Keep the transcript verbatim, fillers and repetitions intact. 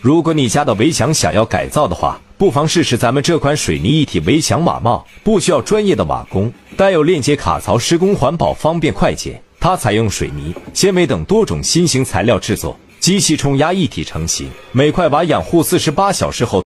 如果你家的围墙想要改造的话，不妨试试咱们这款水泥一体围墙瓦帽，不需要专业的瓦工，带有链接卡槽，施工环保方便快捷。它采用水泥、纤维等多种新型材料制作，机器冲压一体成型，每块瓦养护四十八小时后